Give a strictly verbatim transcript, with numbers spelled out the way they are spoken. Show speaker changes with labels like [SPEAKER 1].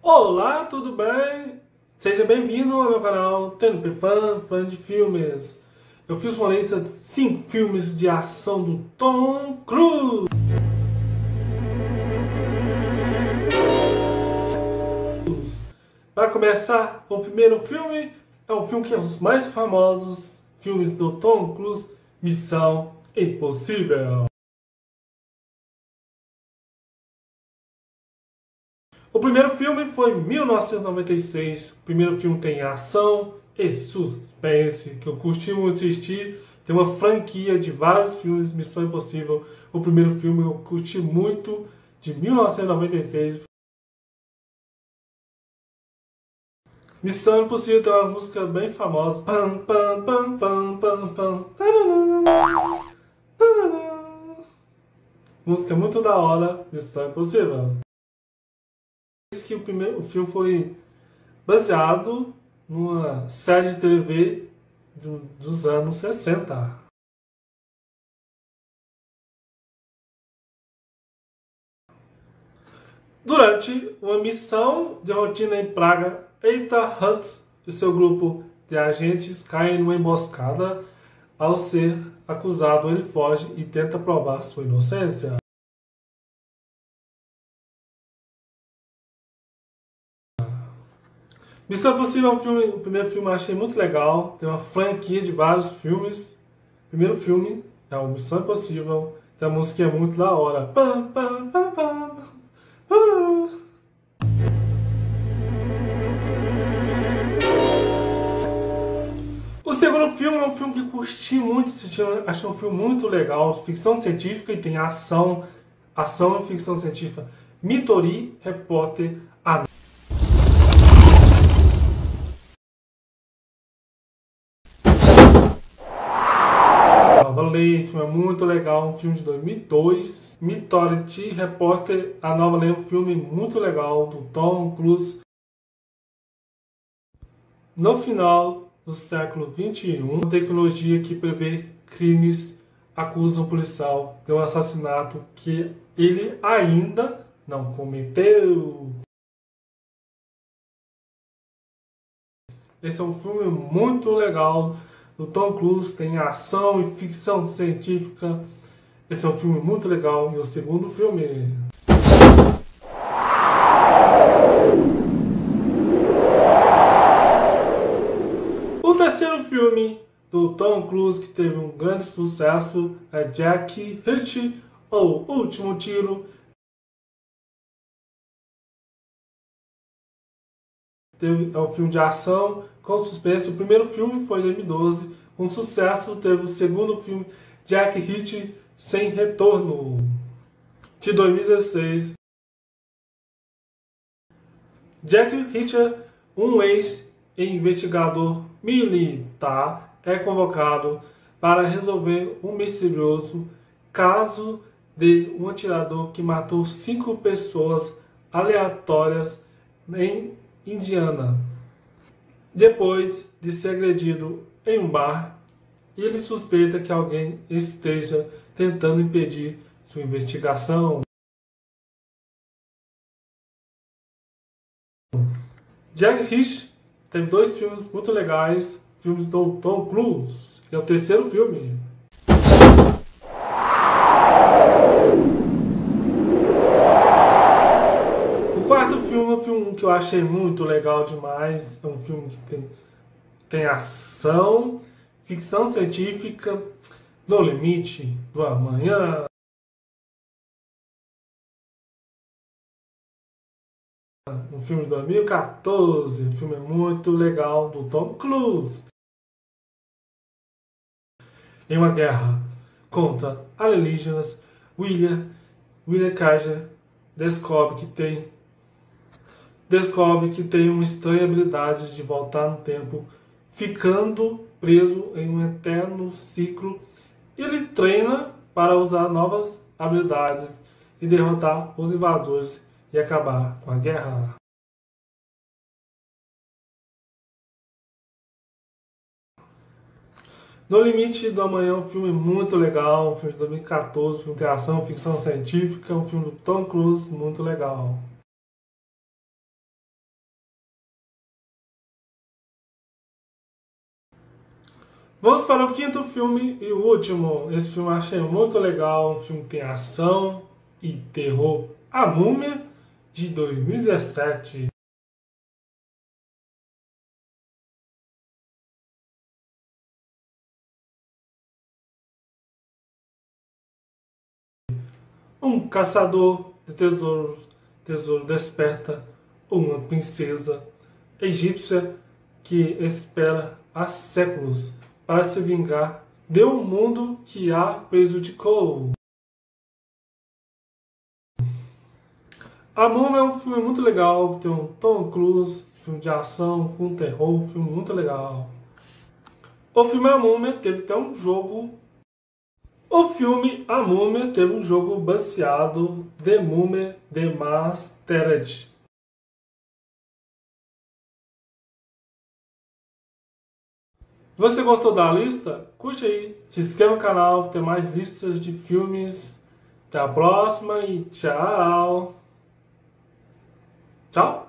[SPEAKER 1] Olá, tudo bem? Seja bem-vindo ao meu canal T N P Fan, fã de filmes. Eu fiz uma lista de cinco filmes de ação do Tom Cruise. Para começar, o primeiro filme é um filme que é um dos mais famosos filmes do Tom Cruise, Missão Impossível. O primeiro filme foi em mil novecentos e noventa e seis. O primeiro filme tem ação e suspense, que eu curti muito assistir. Tem uma franquia de vários filmes, Missão Impossível. O primeiro filme eu curti muito, de mil novecentos e noventa e seis. Missão Impossível tem uma música bem famosa. Pam, pam, pam, pam, pam, pam. Tarará, tarará. Música muito da hora, Missão Impossível. Que o primeiro o filme foi baseado numa série de T V do, dos anos sessenta. Durante uma missão de rotina em Praga, Ethan Hunt e seu grupo de agentes caem numa emboscada. Ao ser acusado, ele foge e tenta provar sua inocência. Missão Impossível é um filme, o primeiro filme eu achei muito legal. Tem uma franquia de vários filmes. O primeiro filme é o Missão Impossível. Tem a música é muito da hora. Pam, pam, pam, pam, pam. O segundo filme é um filme que curti muito assistir. Achei um filme muito legal. Ficção científica e tem ação. Ação e ficção científica. Midori Repórter A. Esse filme é muito legal, um filme de dois mil e dois. Minority Repórter, a nova lei, um filme muito legal do Tom Cruise. No final do século vinte e um, a tecnologia que prevê crimes acusa um policial de um assassinato que ele ainda não cometeu. Esse é um filme muito legal. O Tom Cruise tem ação e ficção científica. Esse é um filme muito legal. E o segundo filme... O terceiro filme do Tom Cruise, que teve um grande sucesso, é Jack Reacher, ou Último Tiro. Teve, é um filme de ação com suspense. O primeiro filme foi em dois mil e doze. Um sucesso. Teve o segundo filme, Jack Reacher Sem Retorno, de dois mil e dezesseis. Jack Reacher, um ex-investigador militar, é convocado para resolver um misterioso caso de um atirador que matou cinco pessoas aleatórias em Indiana. Depois de ser agredido em um bar, ele suspeita que alguém esteja tentando impedir sua investigação. Jack Reacher teve dois filmes muito legais, filmes do Tom Cruise. É o terceiro filme. O quarto filme é um filme que eu achei muito legal demais. É um filme que tem, tem ação, ficção científica, No Limite do Amanhã. Um filme de dois mil e quatorze. Um filme muito legal do Tom Cruise. Em uma guerra contra alienígenas, William, William Kaiser descobre que tem descobre que tem uma estranha habilidade de voltar no tempo, ficando preso em um eterno ciclo. Ele treina para usar novas habilidades e derrotar os invasores e acabar com a guerra. No Limite do Amanhã é um filme muito legal, um filme de dois mil e quatorze, um filme de ação, ficção científica, um filme do Tom Cruise muito legal. Vamos para o quinto filme e o último. Esse filme eu achei muito legal. Um filme que tem ação e terror. A Múmia, de dois mil e dezessete. Um caçador de tesouros, tesouro desperta uma princesa egípcia que espera há séculos para se vingar de um mundo que a prejudicou. A Múmia é um filme muito legal, que tem um Tom Cruise, filme de ação, com terror, um filme muito legal. O filme A Múmia teve até um jogo. O filme A Múmia teve um jogo baseado The Mummy Demastered. Você gostou da lista? Curte aí, se inscreva no canal, tem mais listas de filmes. Até a próxima e tchau! Tchau!